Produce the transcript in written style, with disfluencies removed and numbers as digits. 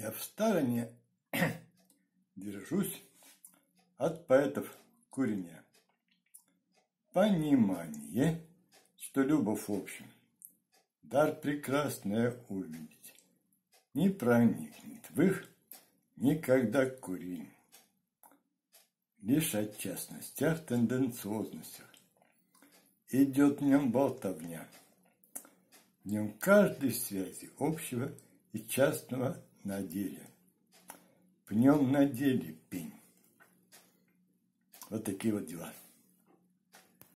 Я в стороне держусь от поэтов курения. Понимание, что любовь в общем, дар прекрасное увидеть, не проникнет в их никогда курень. Лишь о частностях, тенденциозностях идет в нем болтовня. В нем каждой связи общего и частного на деле. В нем на деле пень. Вот такие вот дела.